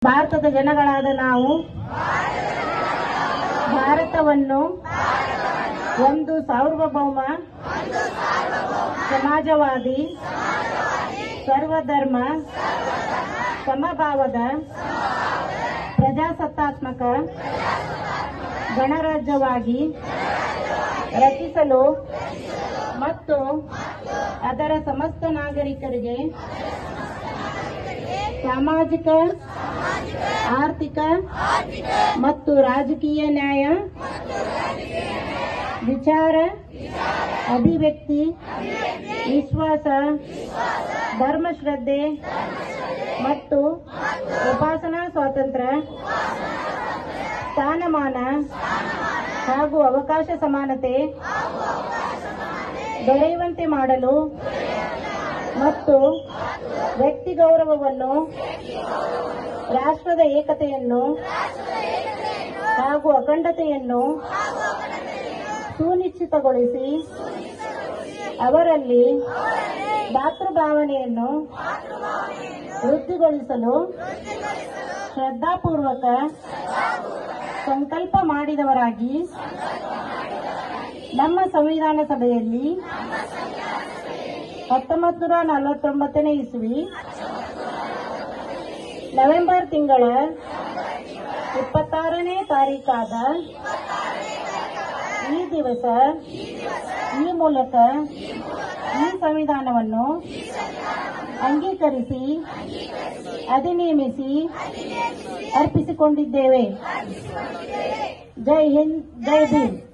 ಭಾರತದ ಜನಗಳಾದ ನಾವು ಭಾರತವನ್ನು ಒಂದು ಸಾರ್ವಭೌಮ ಸಮಾಜವಾದಿ ಸರ್ವಧರ್ಮ ಸಮಭಾವದ ಪ್ರಜಾಸತ್ತಾತ್ಮಕ ಗಣರಾಜ್ಯವಾಗಿ ರಚಿಸಲು ಮತ್ತು ಅದರ ಸಮಸ್ತ ನಾಗರಿಕರಿಗೆ ಸಾಮಾಜಿಕ, ಆರ್ಥಿಕ ಮತ್ತು ರಾಜಕೀಯ ನ್ಯಾಯ, ವಿಚಾರ, ಅಭಿವ್ಯಕ್ತಿ, ವಿಶ್ವಾಸ, ಧರ್ಮಶ್ರದ್ಧೆ ಮತ್ತು ಉಪಾಸನಾ ಸ್ವಾತಂತ್ರ್ಯ, ಸ್ಥಾನಮಾನ ಹಾಗೂ ಅವಕಾಶ ಸಮಾನತೆ ದೊರೆಯುವಂತೆ ಮಾಡಲು ಮತ್ತು ವ್ಯಕ್ತಿ ಗೌರವವನ್ನು, ರಾಷ್ಟ್ರದ ಏಕತೆಯನ್ನು ಹಾಗೂ ಅಖಂಡತೆಯನ್ನು ಸುನಿಶ್ಚಿತಗೊಳಿಸಿ ಅವರಲ್ಲಿ ಮಾತೃಭಾವನೆಯನ್ನು ವೃದ್ಧಿಗೊಳಿಸಲು ಶ್ರದ್ಧಾಪೂರ್ವಕ ಸಂಕಲ್ಪ ಮಾಡಿದವರಾಗಿ ನಮ್ಮ ಸಂವಿಧಾನ ಸಭೆಯಲ್ಲಿ 1949ನೇ ಇಸ್ವಿ ನವೆಂಬರ್ ತಿಂಗಳ 26ನೇ ತಾರೀಕಾದ ಈ ದಿವಸ ಈ ಮೂಲಕ ಈ ಸಂವಿಧಾನವನ್ನು ಅಂಗೀಕರಿಸಿ ಅಧಿನಿಯಮಿಸಿ ಅರ್ಪಿಸಿಕೊಂಡಿದ್ದೇವೆ. ಜೈ ಹಿಂದ್, ಜೈ ಭೀಮ್.